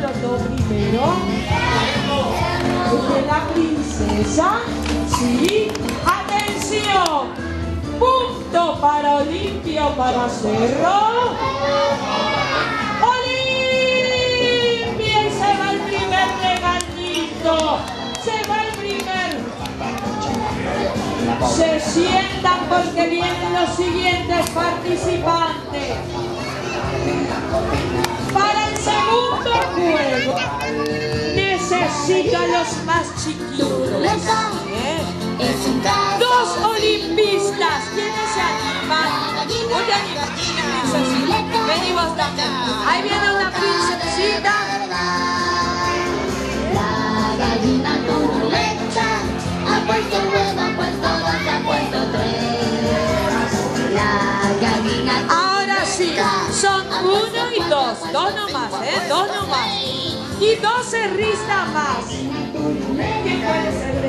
los dos primeros? ¿De la princesa? Sí. ¡Atención! Punto para Olimpia o para Cerro. ¡Olimpia! Y se va el primer regalito. Se va el primer. Se sientan porque vienen los siguientes participantes. Para el segundo juego necesito a los más chiquitos. Dos olimpistas. ¿Quiénes se animan? ¿No te animas? Princesita. Venimos también. Ahí viene una princesita. La gallina turulenta ha puesto un huevo, ha puesto dos, ha puesto tres. La gallina. Ahora sí, son uno y dos. Dos nomás, dos nomás. Y 12 ristas más. ¿Quién puede ser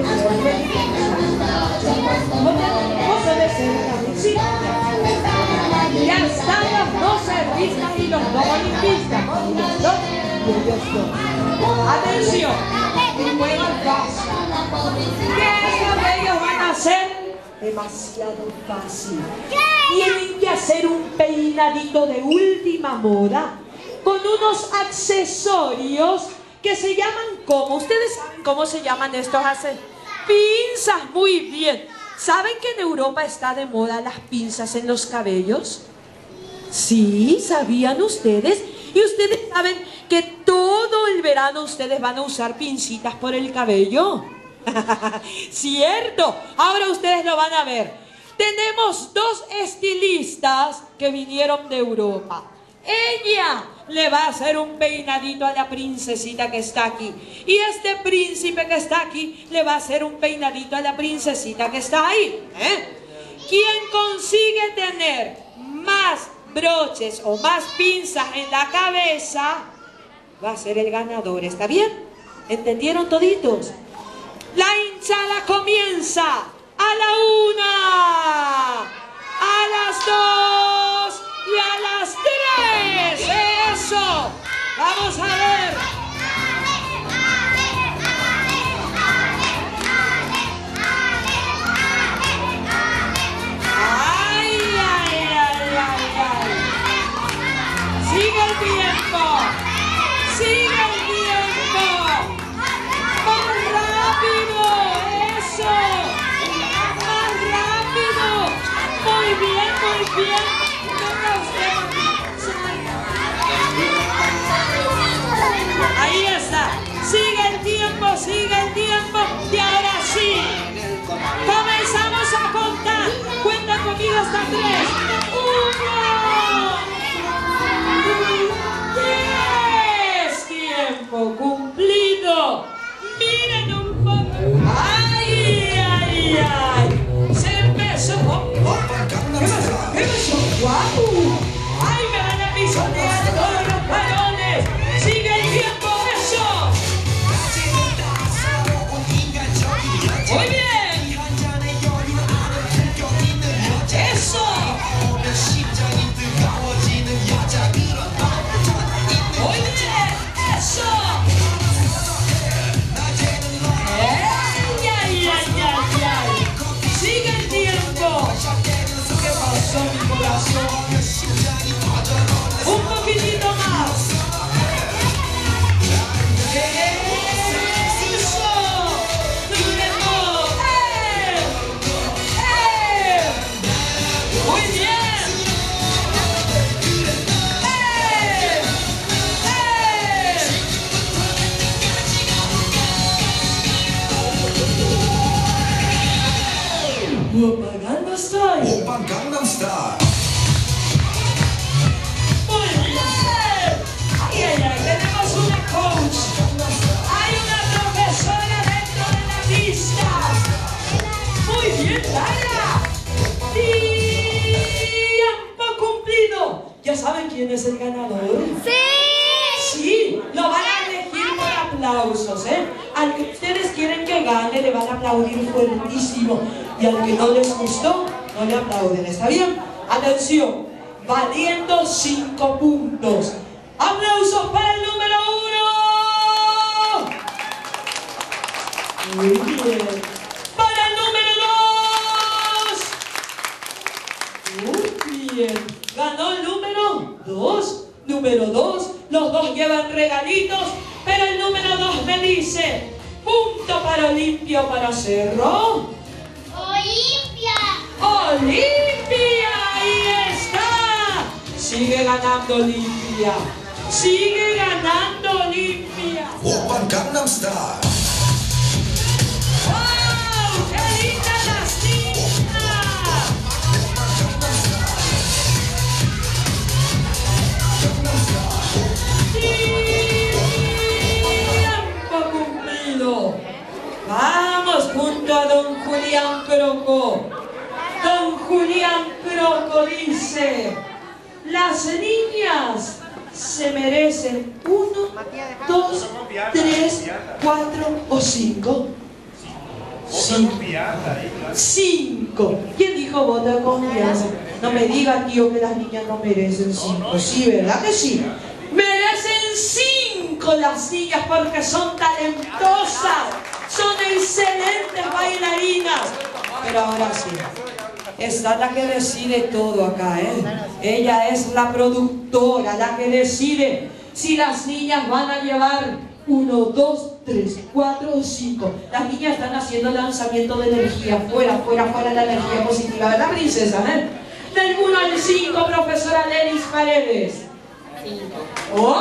vos debes ser la princesa. Ya están los 12 ristas y los dos olimpistas. Atención, el juego es fácil. ¿Qué es lo que ellos van a hacer? Demasiado fácil. Tienen que hacer un peinadito de última moda con unos accesorios que se llaman ¿cómo? ¿Ustedes saben cómo se llaman estos accesorios? Pinzas, muy bien. ¿Saben que en Europa está de moda las pinzas en los cabellos? Sí, ¿sabían ustedes? Y ustedes saben que todo el verano ustedes van a usar pincitas por el cabello. ¿Cierto? Ahora ustedes lo van a ver. Tenemos dos estilistas que vinieron de Europa. Ella le va a hacer un peinadito a la princesita que está aquí. Y este príncipe que está aquí le va a hacer un peinadito a la princesita que está ahí. Quien consigue tener más broches o más pinzas en la cabeza va a ser el ganador. ¿Está bien? ¿Entendieron toditos? La hinchada comienza a la 1, a las 2 y a las 3. ¡Eso! Vamos a ver. ¡Ay, ay, ay, ay, ay! ¡Sigue el tiempo! ¡Sigue el tiempo! ¡Más rápido! ¡Eso! ¡Más rápido! Muy bien, muy bien. Ahí está. Sigue el tiempo, sigue el tiempo. Y ahora sí. Comenzamos a contar. Cuenta conmigo hasta 3. 1. 10. Tiempo cumplido. Miren un poco. ¡Ay, ay, ay! Se empezó. ¿Qué pasó? ¡Guau! ¡Ay, me van a pisotear todos los balones! ¡Sigue el tiempo! ¡Eso! ¡Muy bien! ¡Eso! ¡Muy bien! ¡Eso! ¡Ay, ay, ay, ay, ay! ¡Sigue el tiempo! ¿Qué pasó, mi corazón? Un poquitito más. ¡Eso! ¡Duremos! ¡Muy bien! ¡Opa Gangnam Style! Opa Gangnam Style. ¡Muy bien! ¡Ay, ay, ay! Tenemos una coach. Hay una profesora dentro de la pista. ¡Muy bien, Lara! ¡Tiempo cumplido! ¿Ya saben quién es el ganador? ¡Sí! Sí, lo van a elegir por aplausos, Al que ustedes quieren que gane le van a aplaudir fuertísimo. Y al que no les gustó, no le aplauden. ¿Está bien? Atención, valiendo 5 puntos. ¡Aplausos para el número 1! Muy bien. Para el número 2. Muy bien. Ganó el número 2. Número 2. Los dos llevan regalitos. Pero el número 2 me dice: punto para Olimpia o para Cerro. Olimpia. ¡Olimpia! ¡Ahí está! Sigue ganando Olimpia. Sigue ganando Olimpia. Oppan Gangnam Style. ¡Wow! ¡Qué lindas las niñas! ¡Tiempo cumplido! Vamos junto a don Julián Croco. Don Julián Croco dice: las niñas se merecen 1, 2, 3, 4 o 5. 5. ¿Quién dijo vota confianza? No me diga, tío, que las niñas no merecen 5. Sí, ¿verdad que sí? Merecen 5 las niñas porque son talentosas, son excelentes bailarinas. Pero ahora sí, esta es la que decide todo acá, ¿eh? Ella es la productora, la que decide si las niñas van a llevar 1, 2, 3, 4 o 5. Las niñas están haciendo lanzamiento de energía. Fuera, fuera, fuera la energía positiva. ¿Verdad, princesa? Del 1 al 5, profesora Lenis Paredes. 5. ¡Oh!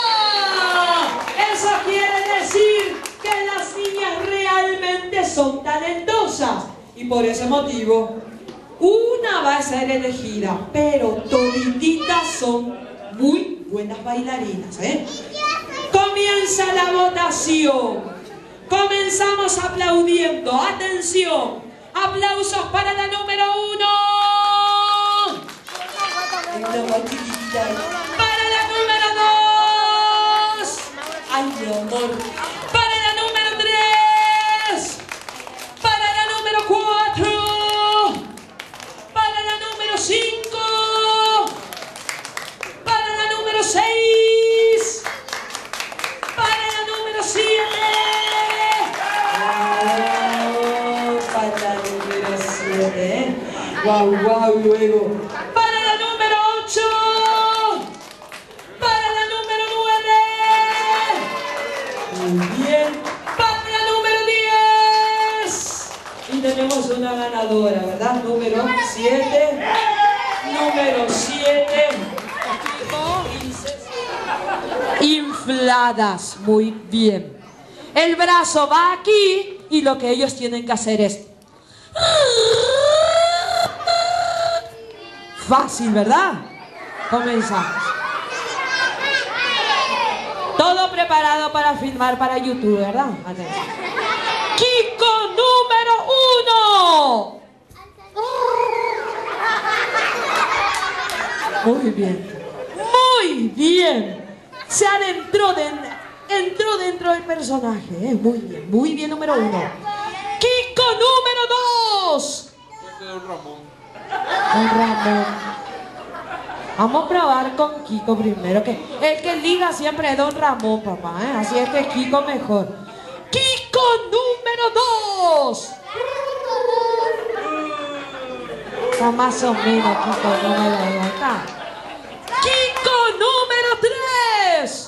Eso quiere decir que las niñas realmente son talentosas. Y por ese motivo, una va a ser elegida, pero todititas son muy buenas bailarinas, ¿eh? Comienza la votación. Comenzamos aplaudiendo. Atención. Aplausos para la número 1. Para la número 2. Ay, mi amor. Para la número 3. Para la número 4. Para la número 5. Para la número 6. Para la número 7. Para la número 7. Guau, guau, luego. Para la número 8. Para la número 9. Muy bien. Para la número 10. Y tenemos una ganadora, ¿verdad? Número 7. Número 7. Infladas, muy bien. El brazo va aquí y lo que ellos tienen que hacer es fácil, ¿verdad? Comenzamos. Todo preparado para filmar para YouTube, ¿verdad? Atención. Kiko número 1. Muy bien. Muy bien. Se adentró entró dentro del personaje, ¿eh? Muy bien, número 1. Kiko número 2. Don Ramón. Vamos a probar con Kiko primero, que el que liga siempre es Don Ramón, papá, ¿eh? Así es que Kiko mejor. Kiko número 2. Está más o menos Kiko número 2. Acá. Kiko número 3.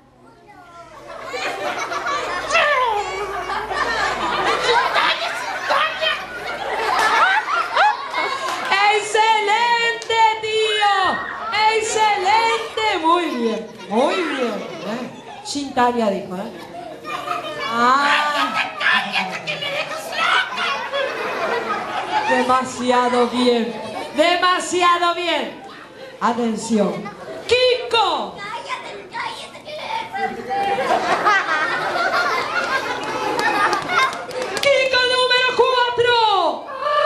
¡Excelente, tío! ¡Excelente! Muy bien, muy bien. Shintaria dijo, ¿eh? Demasiado bien. Demasiado bien. Atención. ¡Kiko! ¡Kiko número 4!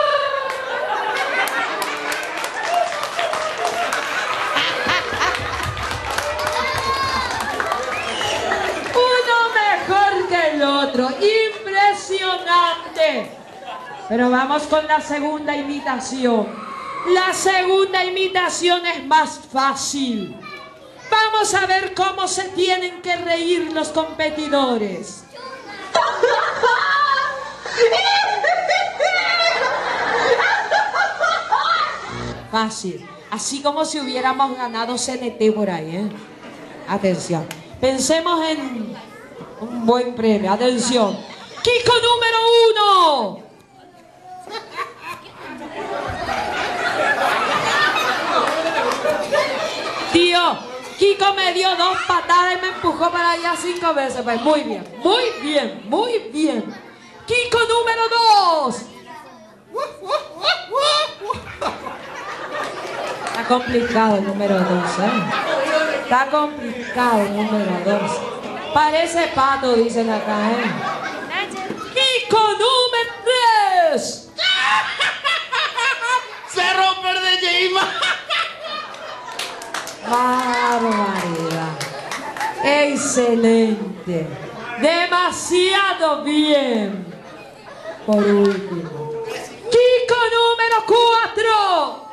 Uno mejor que el otro. Impresionante. Pero vamos con la segunda imitación. La segunda imitación es más fácil. Vamos a ver cómo se tienen que reír los competidores. Fácil. Así como si hubiéramos ganado CNT por ahí, ¿eh? Atención. Pensemos en un buen premio. Atención. Kiko número 1. Tío, Kiko me dio 2 patadas y me empujó para allá 5 veces. Pues muy bien, muy bien, muy bien. Kiko número 2. Está complicado el número 2, ¿eh? Está complicado el número 2. Parece pato, dicen acá, ¿eh? Kiko número 3. Se rompe el de Jima. Barbaridad. Excelente. Demasiado bien. Por último. Kiko número 4.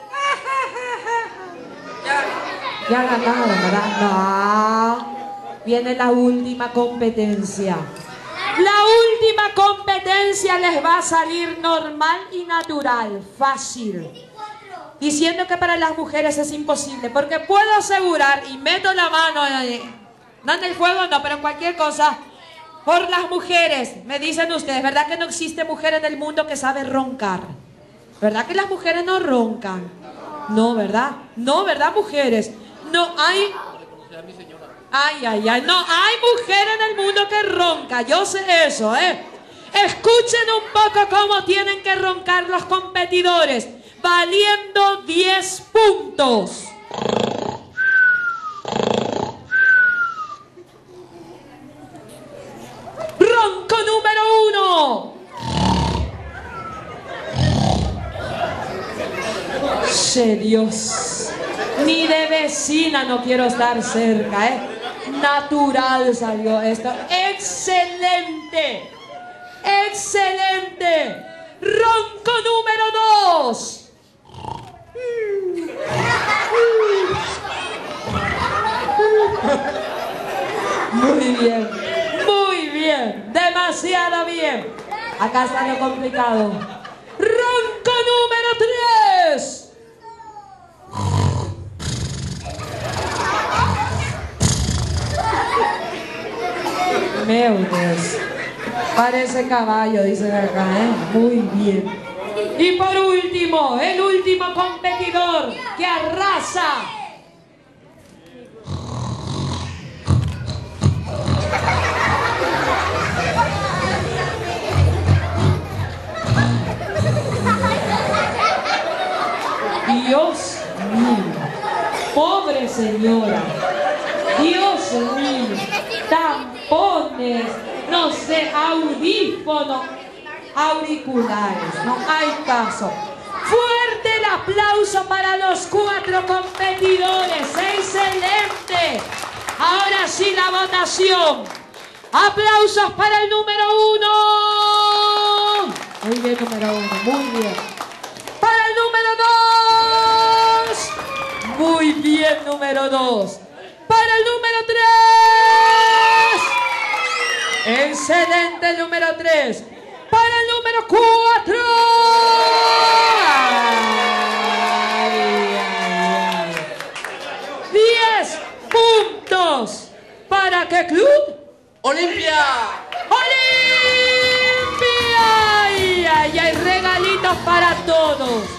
Ya ganaron, ¿verdad? No. Viene la última competencia. La última competencia les va a salir normal y natural. Fácil. Diciendo que para las mujeres es imposible, porque puedo asegurar, y meto la mano no en el fuego, no, pero en cualquier cosa, por las mujeres, me dicen ustedes, ¿verdad que no existe mujer en el mundo que sabe roncar? ¿Verdad que las mujeres no roncan? No, ¿verdad? No, ¿verdad, mujeres? No hay... Ay, ay, ay, no hay mujer en el mundo que ronca, yo sé eso, ¿eh? Escuchen un poco cómo tienen que roncar los competidores. Valiendo 10 puntos. Ronco número 1. Dios. Ni de vecina no quiero estar cerca, ¿eh? Natural salió esto. ¡Excelente! ¡Excelente! Ronco número 2. Muy bien, muy bien, demasiado bien. Acá está lo complicado. Ronco número 3. Meu Dios, parece caballo, dicen acá, ¿eh? Muy bien. Y por último, el último competidor que arrasa. Dios mío, pobre señora, Dios mío, tampones, no sé, audífonos, auriculares, no hay caso. Fuerte el aplauso para los 4 competidores, excelente. Ahora sí la votación. Aplausos para el número 1. Muy bien, número 1, muy bien. Para el número 2. Muy bien, número 2. Para el número 3. Excelente el número 3. Para el número 4. Ay, ay, ay. 10 puntos. ¿Para qué club? ¡Olimpia! ¡Olimpia! Ay, ay, ay, regalitos para todos.